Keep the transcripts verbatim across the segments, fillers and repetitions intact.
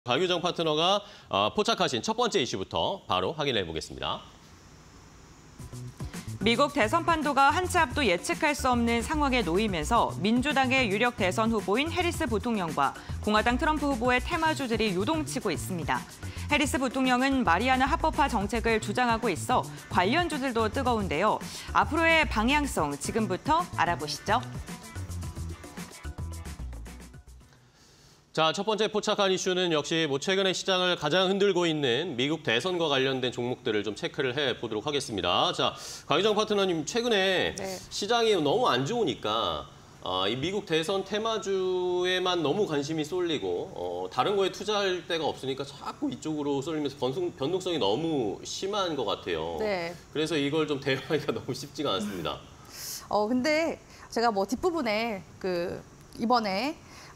박유정 파트너가 포착하신 첫 번째 이슈부터 바로 확인해 보겠습니다. 미국 대선 판도가 한 치 앞도 예측할 수 없는 상황에 놓이면서 민주당의 유력 대선 후보인 해리스 부통령과 공화당 트럼프 후보의 테마주들이 요동치고 있습니다. 해리스 부통령은 마리아나 합법화 정책을 주장하고 있어 관련주들도 뜨거운데요. 앞으로의 방향성 지금부터 알아보시죠. 자, 첫 번째 포착한 이슈는 역시 뭐 최근에 시장을 가장 흔들고 있는 미국 대선과 관련된 종목들을 좀 체크를 해보도록 하겠습니다. 자, 강희정 파트너님, 최근에 네. 시장이 너무 안 좋으니까 어, 이 미국 대선 테마주에만 너무 관심이 쏠리고 어, 다른 거에 투자할 데가 없으니까 자꾸 이쪽으로 쏠리면서 변동, 변동성이 너무 심한 것 같아요. 네. 그래서 이걸 좀 대응하기가 너무 쉽지가 않습니다. 어, 근데 제가 뭐 뒷부분에 그 이번에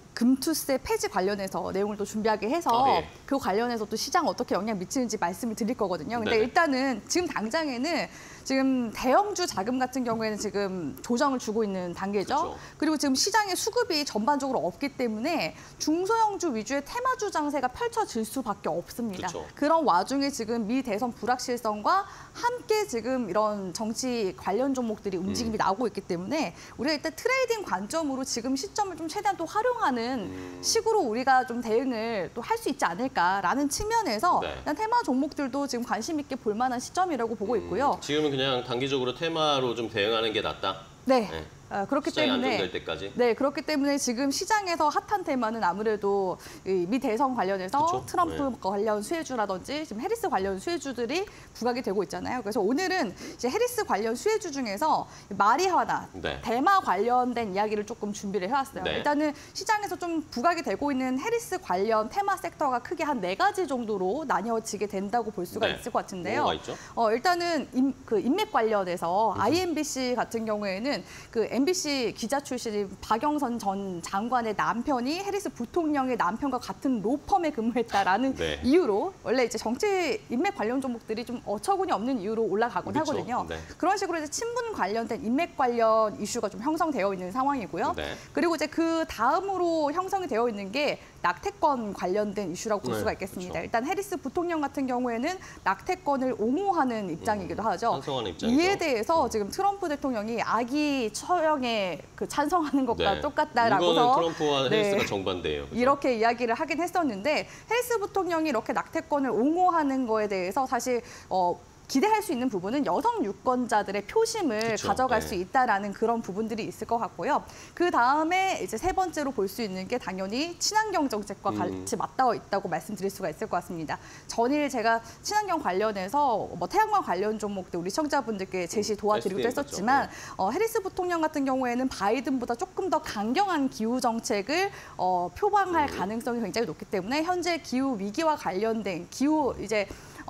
금투세 폐지 관련해서 내용을 또 준비하게 해서 아, 네. 그 관련해서 또 시장 어떻게 영향 미치는지 말씀을 드릴 거거든요. 근데 네. 일단은 지금 당장에는 지금 대형주 자금 같은 경우에는 지금 조정을 주고 있는 단계죠. 그렇죠. 그리고 지금 시장의 수급이 전반적으로 없기 때문에 중소형주 위주의 테마주 장세가 펼쳐질 수밖에 없습니다. 그렇죠. 그런 와중에 지금 미 대선 불확실성과 함께 지금 이런 정치 관련 종목들이 움직임이 음. 나오고 있기 때문에 우리가 일단 트레이딩 관점으로 지금 시점을 좀 최대한 또 활용하는 음. 식으로 우리가 좀 대응을 또 할 수 있지 않을까라는 측면에서 네. 일단 테마 종목들도 지금 관심 있게 볼 만한 시점이라고 보고 있고요. 음. 지금은 그냥 단기적으로 테마로 좀 대응하는 게 낫다? 네. 네. 어, 그렇기 시장이 때문에 안정될 때까지. 네, 그렇기 때문에 지금 시장에서 핫한 테마는 아무래도 미 대선 관련해서 그쵸? 트럼프 네. 관련 수혜주라든지 지금 해리스 관련 수혜주들이 부각이 되고 있잖아요. 그래서 오늘은 이제 해리스 관련 수혜주 중에서 마리화나 네. 대마 관련된 이야기를 조금 준비를 해왔어요. 네. 일단은 시장에서 좀 부각이 되고 있는 해리스 관련 테마 섹터가 크게 한 네 가지 정도로 나뉘어지게 된다고 볼 수가 네. 있을 것 같은데요. 뭐가 있죠? 어, 일단은 인, 그 인맥 관련해서 음. 아이엠비씨 같은 경우에는 그 엠비씨 기자 출신인 박영선 전 장관의 남편이 해리스 부통령의 남편과 같은 로펌에 근무했다라는 네. 이유로 원래 이제 정치 인맥 관련 종목들이 좀 어처구니 없는 이유로 올라가곤 그렇죠. 하거든요. 네. 그런 식으로 이제 친분 관련된 인맥 관련 이슈가 좀 형성되어 있는 상황이고요. 네. 그리고 이제 그 다음으로 형성이 되어 있는 게 낙태권 관련된 이슈라고 볼 네. 수가 있겠습니다. 그렇죠. 일단 해리스 부통령 같은 경우에는 낙태권을 옹호하는 입장이기도 하죠. 찬성하는 입장이죠. 이에 대해서 지금 트럼프 대통령이 아기 처형에 그 찬성하는 것과 네. 똑같다라고서 이거는 트럼프와 네. 해리스가 정반대예요. 그렇죠? 이렇게 이야기를 하긴 했었는데 해리스 부통령이 이렇게 낙태권을 옹호하는 거에 대해서 사실 어, 기대할 수 있는 부분은 여성 유권자들의 표심을 그쵸, 가져갈 네. 수 있다라는 그런 부분들이 있을 것 같고요. 그 다음에 이제 세 번째로 볼 수 있는 게 당연히 친환경 정책과 음. 같이 맞닿아 있다고 말씀드릴 수가 있을 것 같습니다. 전일 제가 친환경 관련해서 뭐 태양광 관련 종목들 우리 시청자분들께 제시 도와드리기도 했었지만 어, 해리스 부통령 같은 경우에는 바이든보다 조금 더 강경한 기후 정책을 어, 표방할 음. 가능성이 굉장히 높기 때문에 현재 기후 위기와 관련된 기후 이제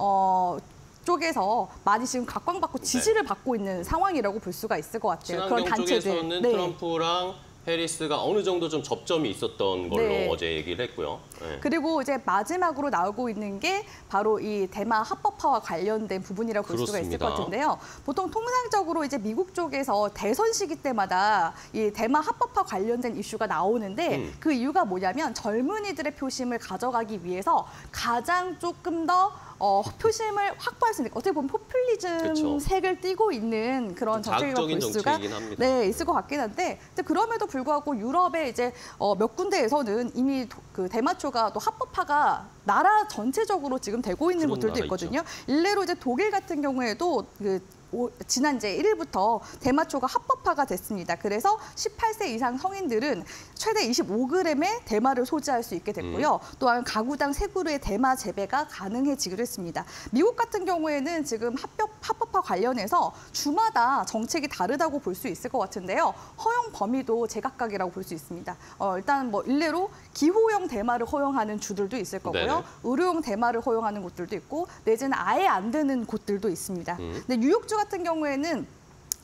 어. 쪽에서 많이 지금 각광받고 지지를 네. 받고 있는 상황이라고 볼 수가 있을 것 같아요. 그런 단체들. 쪽에서는 네. 트럼프랑 해리스가 어느 정도 좀 접점이 있었던 걸로 네. 어제 얘기를 했고요. 네. 그리고 이제 마지막으로 나오고 있는 게 바로 이 대마 합법화와 관련된 부분이라고 볼 수가 있을 것 같은데요. 보통 통상적으로 이제 미국 쪽에서 대선 시기 때마다 이 대마 합법화 관련된 이슈가 나오는데 음. 그 이유가 뭐냐면 젊은이들의 표심을 가져가기 위해서 가장 조금 더 어, 표심을 확보할 수 있는 어떻게 보면 포퓰리즘 그쵸. 색을 띠고 있는 그런 정책이라고 볼 수가 네, 있을 것 같긴 한데 근데 그럼에도 불구하고 유럽의 이제 어, 몇 군데에서는 이미 도, 그 대마초가 또 합법화가 나라 전체적으로 지금 되고 있는 곳들도 있거든요. 있죠. 일례로 이제 독일 같은 경우에도 그 오, 지난 이제 일 일부터 대마초가 합법화가 됐습니다. 그래서 십팔 세 이상 성인들은 최대 이십오 그램의 대마를 소지할 수 있게 됐고요. 음. 또한 가구당 세 그루의 대마 재배가 가능해지기도 했습니다. 미국 같은 경우에는 지금 합법, 합법화 관련해서 주마다 정책이 다르다고 볼 수 있을 것 같은데요. 허용 범위도 제각각이라고 볼 수 있습니다. 어, 일단 뭐 일례로 기호용 대마를 허용하는 주들도 있을 거고요. 네네. 의료용 대마를 허용하는 곳들도 있고 내지는 아예 안 되는 곳들도 있습니다. 음. 근데 뉴욕주 같은 경우에는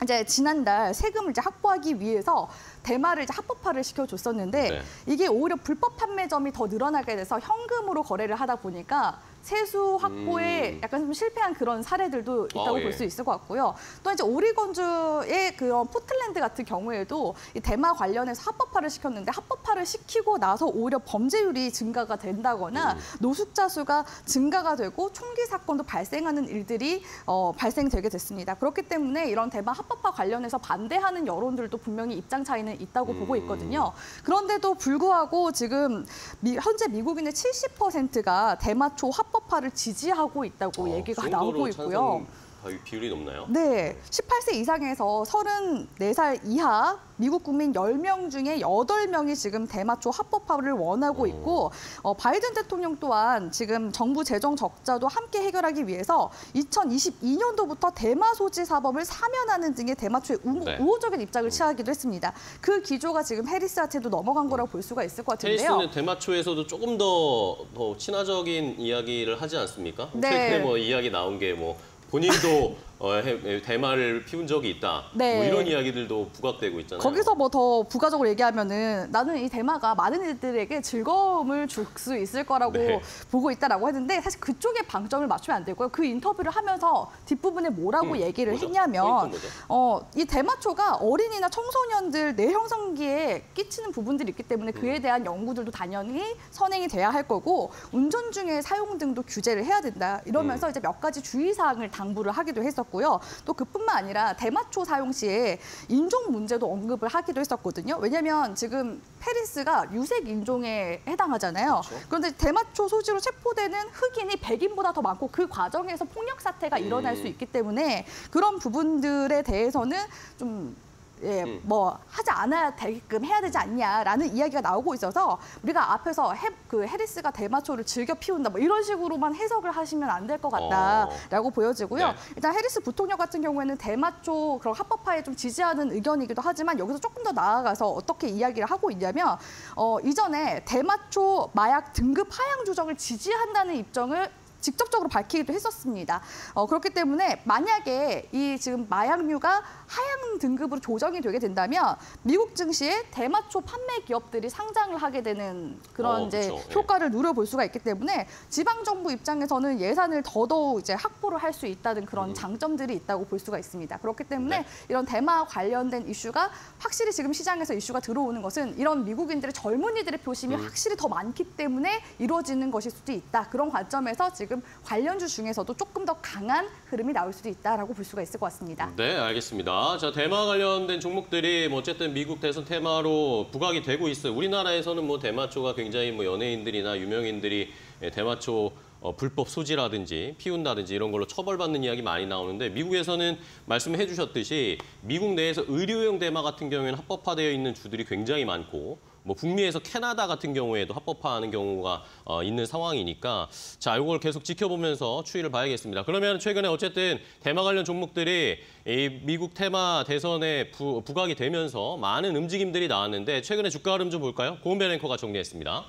이제 지난달 세금을 이제 확보하기 위해서 대마를 이제 합법화를 시켜줬었는데 네. 이게 오히려 불법 판매점이 더 늘어나게 돼서 현금으로 거래를 하다 보니까 세수 확보에 음. 약간 좀 실패한 그런 사례들도 있다고 어, 예. 볼 수 있을 것 같고요. 또 이제 오리건주의 그런 포틀랜드 같은 경우에도 이 대마 관련해서 합법화를 시켰는데 합법화를 시키고 나서 오히려 범죄율이 증가가 된다거나 음. 노숙자 수가 증가가 되고 총기 사건도 발생하는 일들이 어, 발생되게 됐습니다. 그렇기 때문에 이런 대마 합법화 관련해서 반대하는 여론들도 분명히 입장 차이는 있다고 음. 보고 있거든요. 그런데도 불구하고 지금 미, 현재 미국인의 칠십 퍼센트가 대마초 합법화를 지지하고 있다고 어, 얘기가 그 정도로 나오고 있고요. 찬성 비율이 높나요? 네, 십팔 세 이상에서 서른네 살 이하 미국 국민 열 명 중에 여덟 명이 지금 대마초 합법화를 원하고 있고 어, 바이든 대통령 또한 지금 정부 재정 적자도 함께 해결하기 위해서 이천이십이 년도부터 대마 소지 사범을 사면하는 등의 대마초의 우, 네. 우호적인 입장을 취하기도 했습니다. 그 기조가 지금 해리스한테도 넘어간 거라고 볼 수가 있을 것 같은데요. 해리스는 대마초에서도 조금 더, 더 친화적인 이야기를 하지 않습니까? 네. 최근에 뭐 이야기 나온 게 뭐 본인도 어, 해- 대마를 피운 적이 있다. 네. 뭐 이런 이야기들도 부각되고 있잖아요. 거기서 뭐 더 부가적으로 얘기하면은 나는 이 대마가 많은 이들에게 즐거움을 줄 수 있을 거라고 네. 보고 있다라고 했는데 사실 그쪽에 방점을 맞추면 안 되고요. 그 인터뷰를 하면서 뒷부분에 뭐라고 음, 얘기를 뭐죠? 했냐면 포인트 뭐죠? 어, 이 대마초가 어린이나 청소년들 뇌형성기에 끼치는 부분들이 있기 때문에 그에 음. 대한 연구들도 당연히 선행이 돼야 할 거고 운전 중에 사용 등도 규제를 해야 된다. 이러면서 음. 이제 몇 가지 주의사항을 당부를 하기도 했었고요. 또 그뿐만 아니라 대마초 사용 시에 인종 문제도 언급을 하기도 했었거든요. 왜냐하면 지금 페리스가 유색 인종에 해당하잖아요. 그렇죠. 그런데 대마초 소지로 체포되는 흑인이 백인보다 더 많고 그 과정에서 폭력 사태가 일어날 음. 수 있기 때문에 그런 부분들에 대해서는 좀 예, 음. 뭐 하지 않아야 되게끔 해야 되지 않냐라는 이야기가 나오고 있어서 우리가 앞에서 해, 그 해리스가 대마초를 즐겨 피운다 뭐 이런 식으로만 해석을 하시면 안 될 것 같다라고 어. 보여지고요. 네. 일단 해리스 부통령 같은 경우에는 대마초 그런 합법화에 좀 지지하는 의견이기도 하지만 여기서 조금 더 나아가서 어떻게 이야기를 하고 있냐면 어, 이전에 대마초 마약 등급 하향 조정을 지지한다는 입장을 직접적으로 밝히기도 했었습니다. 어, 그렇기 때문에 만약에 이 지금 마약류가 하향 등급으로 조정이 되게 된다면 미국 증시에 대마초 판매 기업들이 상장을 하게 되는 그런 어, 이제 그렇죠. 예. 효과를 누려볼 수가 있기 때문에 지방 정부 입장에서는 예산을 더더욱 이제 확보를 할 수 있다는 그런 음. 장점들이 있다고 볼 수가 있습니다. 그렇기 때문에 네. 이런 대마 관련된 이슈가 확실히 지금 시장에서 이슈가 들어오는 것은 이런 미국인들의 젊은이들의 표심이 음. 확실히 더 많기 때문에 이루어지는 것일 수도 있다. 그런 관점에서 지금 관련주 중에서도 조금 더 강한 흐름이 나올 수도 있다라고 볼 수가 있을 것 같습니다. 네, 알겠습니다. 자, 대마 관련된 종목들이 뭐 어쨌든 미국 대선 테마로 부각이 되고 있어요. 우리나라에서는 뭐 대마초가 굉장히 뭐 연예인들이나 유명인들이 대마초 어, 불법 소지라든지 피운다든지 이런 걸로 처벌받는 이야기 많이 나오는데 미국에서는 말씀해 주셨듯이 미국 내에서 의료용 대마 같은 경우에는 합법화되어 있는 주들이 굉장히 많고 뭐 북미에서 캐나다 같은 경우에도 합법화하는 경우가 어, 있는 상황이니까 자, 이걸 계속 지켜보면서 추이를 봐야겠습니다. 그러면 최근에 어쨌든 대마 관련 종목들이 이 미국 테마 대선에 부, 부각이 되면서 많은 움직임들이 나왔는데 최근에 주가 흐름 좀 볼까요? 고은배 앵커가 정리했습니다.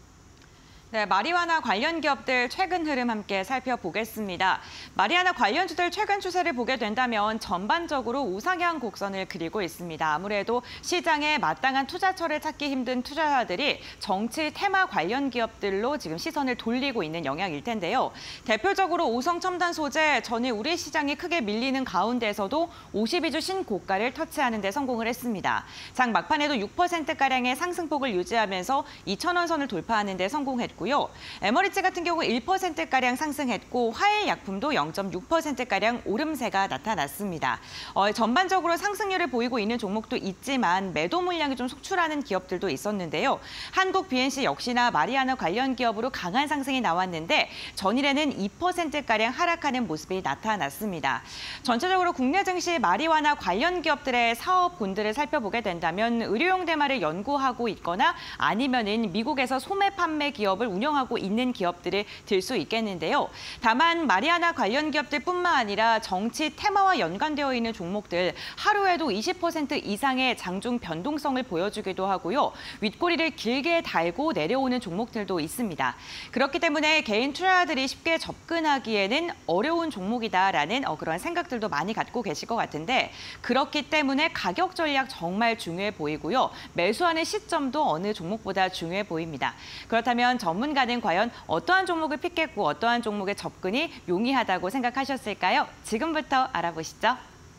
네, 마리화나 관련 기업들 최근 흐름 함께 살펴보겠습니다. 마리화나 관련주들 최근 추세를 보게 된다면 전반적으로 우상향 곡선을 그리고 있습니다. 아무래도 시장에 마땅한 투자처를 찾기 힘든 투자자들이 정치 테마 관련 기업들로 지금 시선을 돌리고 있는 영향일 텐데요. 대표적으로 오성첨단 소재 전일 우리 시장이 크게 밀리는 가운데서도 오십이 주 신고가를 터치하는 데 성공을 했습니다. 장 막판에도 육 퍼센트가량의 상승폭을 유지하면서 이천 원 선을 돌파하는 데 성공했고 에머리츠 같은 경우 일 퍼센트가량 상승했고 화해약품도 영 점 육 퍼센트가량 오름세가 나타났습니다. 어, 전반적으로 상승률을 보이고 있는 종목도 있지만 매도 물량이 좀 속출하는 기업들도 있었는데요. 한국 비엔씨 역시나 마리아나 관련 기업으로 강한 상승이 나왔는데 전일에는 이 퍼센트가량 하락하는 모습이 나타났습니다. 전체적으로 국내 증시 마리화나 관련 기업들의 사업군들을 살펴보게 된다면 의료용 대마를 연구하고 있거나 아니면은 미국에서 소매 판매 기업을 운영하고 있는 기업들을 들 수 있겠는데요. 다만 마리아나 관련 기업들뿐만 아니라 정치 테마와 연관되어 있는 종목들 하루에도 이십 퍼센트 이상의 장중 변동성을 보여주기도 하고요. 윗꼬리를 길게 달고 내려오는 종목들도 있습니다. 그렇기 때문에 개인 투자자들이 쉽게 접근하기에는 어려운 종목이다라는 어, 그런 생각들도 많이 갖고 계실 것 같은데 그렇기 때문에 가격 전략 정말 중요해 보이고요. 매수하는 시점도 어느 종목보다 중요해 보입니다. 그렇다면 전문가는 과연 어떠한 종목을 픽했고 어떠한 종목의 접근이 용이하다고 생각하셨을까요? 지금부터 알아보시죠.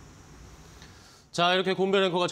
자, 이렇게 곰배 앵커가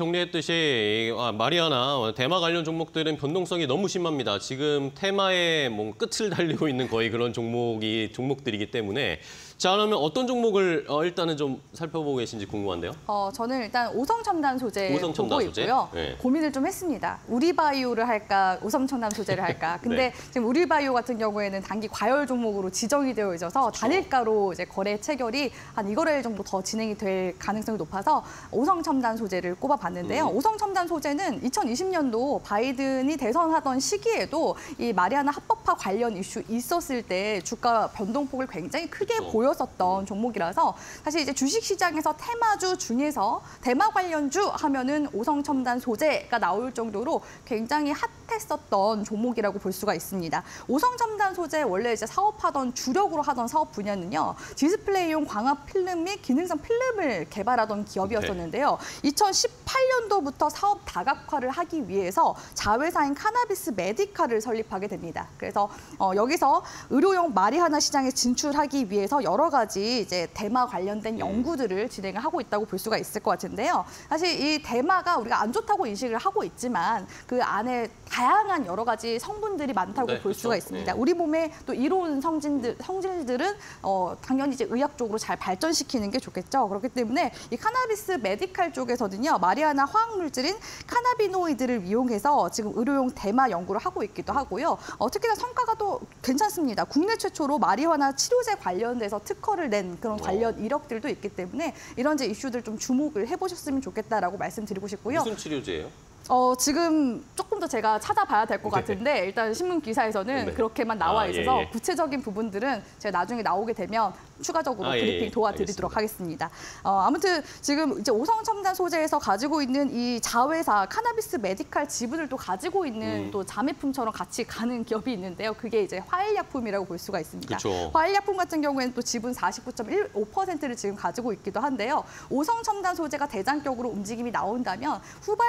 정리했듯이 마리아나 테마 관련 종목들은 변동성이 너무 심합니다. 지금 테마에 뭐 끝을 달리고 있는 거의 그런 종목이 종목들이기 때문에 자, 그러면 어떤 종목을 어, 일단은 좀 살펴보고 계신지 궁금한데요. 어, 저는 일단 오성첨단 소재 오성첨단 보고 소재? 있고요. 네. 고민을 좀 했습니다. 우리바이오를 할까, 오성첨단 소재를 할까. 근데 네. 지금 우리바이오 같은 경우에는 단기 과열 종목으로 지정이 되어 있어서 그렇죠. 단일가로 이제 거래 체결이 한 이 거래일 정도 더 진행이 될 가능성이 높아서 오성첨단 소재를 꼽아봤는데요. 음. 오성첨단 소재는 이천이십 년도 바이든이 대선하던 시기에도 이 마리아나 합법화 관련 이슈 있었을 때 주가 변동폭을 굉장히 크게 그렇죠. 보여 었던 종목이라서 사실 이제 주식시장에서 테마주 중에서 테마 관련주 하면은 오성첨단 소재가 나올 정도로 굉장히 핫했었던 종목이라고 볼 수가 있습니다. 오성첨단 소재 원래 이제 사업하던 주력으로 하던 사업 분야는요 디스플레이용 광학 필름 및 기능성 필름을 개발하던 기업이었었는데요. 이천십팔 년도부터 사업 다각화를 하기 위해서 자회사인 카나비스 메디카를 설립하게 됩니다. 그래서 어, 여기서 의료용 마리화나 시장에 진출하기 위해서 여러 여러 가지 이제 대마 관련된 연구들을 진행을 하고 있다고 볼 수가 있을 것 같은데요. 사실 이 대마가 우리가 안 좋다고 인식을 하고 있지만 그 안에 다양한 여러 가지 성분들이 많다고 네, 볼 그렇죠. 수가 있습니다. 네. 우리 몸에 또 이로운 성질들, 성질들은 어, 당연히 이제 의학적으로 잘 발전시키는 게 좋겠죠. 그렇기 때문에 이 카나비스 메디칼 쪽에서는요, 마리아나 화학 물질인 카나비노이드를 이용해서 지금 의료용 대마 연구를 하고 있기도 하고요. 어, 특히나 성과가 또 괜찮습니다. 국내 최초로 마리화나 치료제 관련돼서 특허를 낸 그런 관련 이력들도 있기 때문에 이런 이제 이슈들 좀 주목을 해보셨으면 좋겠다라고 말씀드리고 싶고요. 무슨 치료제예요? 어, 지금 조금 더 제가 찾아봐야 될 것 네. 같은데 일단 신문 기사에서는 네. 그렇게만 나와 아, 있어서 예, 예. 구체적인 부분들은 제가 나중에 나오게 되면 추가적으로 아, 예, 브리핑 예. 도와드리도록 하겠습니다. 어, 아무튼 지금 이제 오성첨단 소재에서 가지고 있는 이 자회사 카나비스 메디칼 지분을 또 가지고 있는 음. 또 자매품처럼 같이 가는 기업이 있는데요. 그게 이제 화일약품이라고 볼 수가 있습니다. 그쵸. 화일약품 같은 경우에는 또 지분 사십구 점 일오 퍼센트를 지금 가지고 있기도 한데요. 오성첨단 소재가 대장격으로 움직임이 나온다면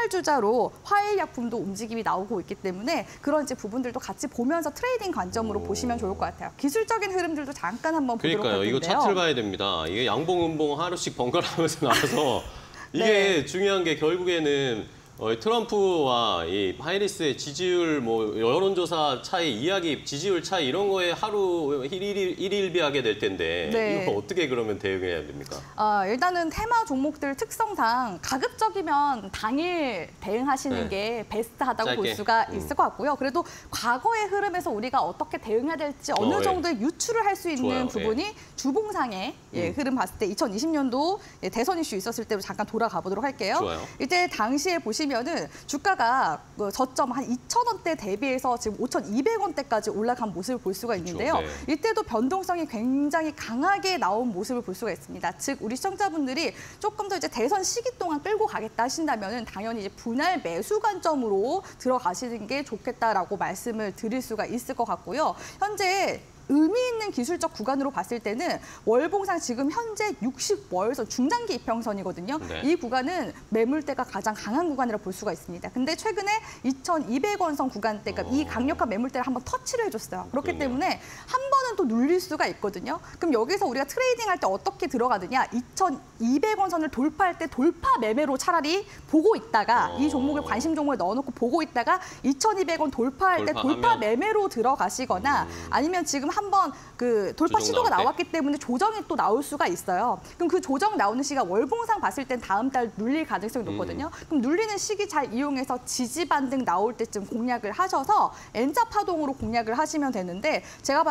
후발주자로 화일약품도 움직임이 나오고 있기 때문에 그런 이제 부분들도 같이 보면서 트레이딩 관점으로 오. 보시면 좋을 것 같아요. 기술적인 흐름들도 잠깐 한번 보도록 그러니까요. 할 이거 텐데요. 차트를 봐야 됩니다. 이게 양봉, 음봉 하루씩 번갈아가면서 나와서 이게 네. 중요한 게 결국에는 어, 트럼프와 이 하리스의 지지율, 뭐 여론조사 차이, 이야기, 지지율 차이 이런 거에 하루 일일, 일일비하게 될 텐데 네. 이거 어떻게 그러면 대응해야 됩니까? 아, 일단은 테마 종목들 특성상 가급적이면 당일 대응하시는 네. 게 베스트하다고 짧게. 볼 수가 음. 있을 것 같고요. 그래도 과거의 흐름에서 우리가 어떻게 대응해야 될지 어느 어, 예. 정도의 유추를 할 수 있는 좋아요, 부분이 주봉상의 예, 음. 흐름 봤을 때 이천이십 년도 예, 대선 이슈 있었을 때로 잠깐 돌아가 보도록 할게요. 좋아요. 이때 당시에 보시면은 주가가 그 저점 한 이천 원대 대비해서 지금 오천이백 원대까지 올라간 모습을 볼 수가 있는데요. 네. 이때도 변동성이 굉장히 강하게 나온 모습을 볼 수가 있습니다. 즉 우리 시청자분들이 조금 더 이제 대선 시기 동안 끌고 가겠다 하신다면은 당연히 이제 분할 매수 관점으로 들어가시는 게 좋겠다라고 말씀을 드릴 수가 있을 것 같고요. 현재 의미 있는 기술적 구간으로 봤을 때는 월봉상 지금 현재 육십 월선 중장기 이평선이거든요. 네. 이 구간은 매물대가 가장 강한 구간이라 볼 수가 있습니다. 근데 최근에 이천이백 원선 구간대, 그러니까 이 강력한 매물대를 한번 터치를 해줬어요. 그렇기 그러네요. 때문에 한 번은 또 눌릴 수가 있거든요. 그럼 여기서 우리가 트레이딩할 때 어떻게 들어가느냐? 이천이백 원선을 돌파할 때 돌파 매매로 차라리 보고 있다가 어. 이 종목을 관심 종목을 넣어놓고 보고 있다가 이천이백 원 돌파할 때 돌파하면? 돌파 매매로 들어가시거나 음. 아니면 지금 한번 그 돌파 조정 시도가 나올 때? 나왔기 때문에 조정이 또 나올 수가 있어요. 그럼 그 조정 나오는 시기가 월봉상 봤을 땐 다음 달 눌릴 가능성이 높거든요. 음. 그럼 눌리는 시기 잘 이용해서 지지 반등 나올 때쯤 공략을 하셔서 엔자 파동으로 공략을 하시면 되는데 제가 봤을 때는 상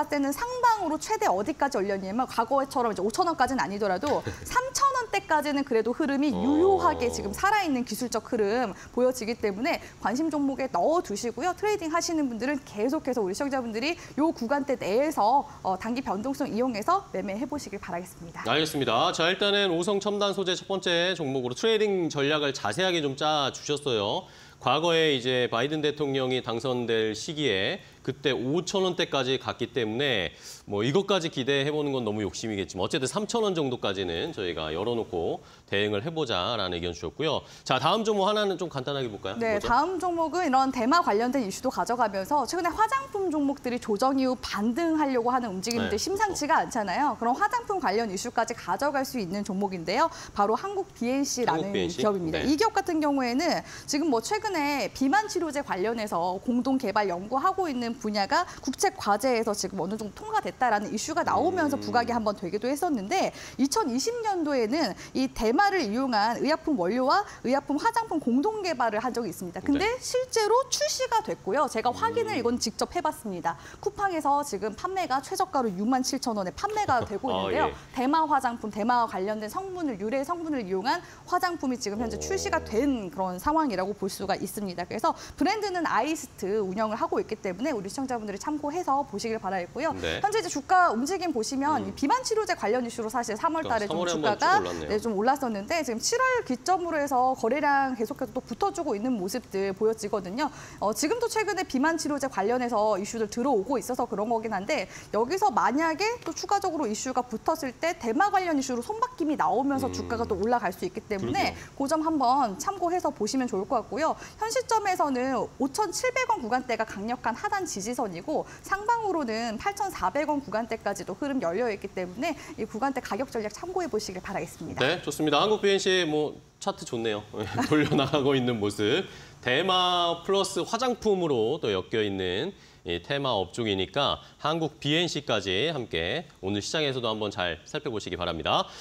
상방으로 최대 어디까지 올렸냐면 과거처럼 이제 오천 원까지는 아니더라도 삼천 원대까지는 그래도 흐름이 유효하게 지금 살아있는 기술적 흐름 보여지기 때문에 관심 종목에 넣어두시고요. 트레이딩 하시는 분들은 계속해서 우리 시청자분들이 이 구간대 내에서 어, 단기 변동성 이용해서 매매해 보시길 바라겠습니다. 알겠습니다. 자, 일단은 오성 첨단 소재 첫 번째 종목으로 트레이딩 전략을 자세하게 좀 짜 주셨어요. 과거에 이제 바이든 대통령이 당선될 시기에 그때 오천 원대까지 갔기 때문에 뭐 이것까지 기대해보는 건 너무 욕심이겠지만 어쨌든 삼천 원 정도까지는 저희가 열어놓고 대응을 해보자라는 의견 주셨고요. 자, 다음 종목 하나는 좀 간단하게 볼까요? 네, 뭐죠? 다음 종목은 이런 대마 관련된 이슈도 가져가면서 최근에 화장품 종목들이 조정 이후 반등하려고 하는 움직임들이 네, 심상치가 않잖아요. 그런 화장품 관련 이슈까지 가져갈 수 있는 종목인데요. 바로 한국 비엔씨라는 한국 비엔씨? 기업입니다. 네. 이 기업 같은 경우에는 지금 뭐 최근에 비만 치료제 관련해서 공동 개발 연구하고 있는 분야가 국책 과제에서 지금 어느 정도 통과됐다라는 이슈가 나오면서 음. 부각이 한번 되기도 했었는데 이천이십 년도에는 이 대마를 이용한 의약품 원료와 의약품 화장품 공동 개발을 한 적이 있습니다. 근데 네. 실제로 출시가 됐고요. 제가 확인을 이건 직접 해봤습니다. 쿠팡에서 지금 판매가 최저가로 육만 칠천 원에 판매가 되고 아, 있는데요. 예. 대마 화장품, 대마와 관련된 성분을 유래 성분을 이용한 화장품이 지금 현재 오. 출시가 된 그런 상황이라고 볼 수가 있습니다. 그래서 브랜드는 아이스트 운영을 하고 있기 때문에 우리 시청자분들이 참고해서 보시길 바라겠고요. 네. 현재 이제 주가 움직임 보시면 음. 이 비만 치료제 관련 이슈로 사실 삼월 달에 좀 삼월에 한번 주가가 쭉 올랐네요. 네, 좀 올랐었는데 지금 칠월 기점으로 해서 거래량 계속해서 또 붙어주고 있는 모습들 보여지거든요. 어, 지금도 최근에 비만 치료제 관련해서 이슈들 들어오고 있어서 그런 거긴 한데 여기서 만약에 또 추가적으로 이슈가 붙었을 때 대마 관련 이슈로 손바뀜이 나오면서 음. 주가가 또 올라갈 수 있기 때문에 그러게요. 그 점 한번 참고해서 보시면 좋을 것 같고요. 현 시점에서는 오천칠백 원 구간대가 강력한 하단 지지선이고 상방으로는 팔천사백 원 구간대까지도 흐름 열려있기 때문에 이 구간대 가격 전략 참고해 보시길 바라겠습니다. 네, 좋습니다. 한국 비엔씨 뭐 차트 좋네요. 돌려나가고 있는 모습. 대마 플러스 화장품으로 또 엮여 있는 이 테마 업종이니까 한국 비엔씨까지 함께 오늘 시장에서도 한번 잘 살펴보시기 바랍니다.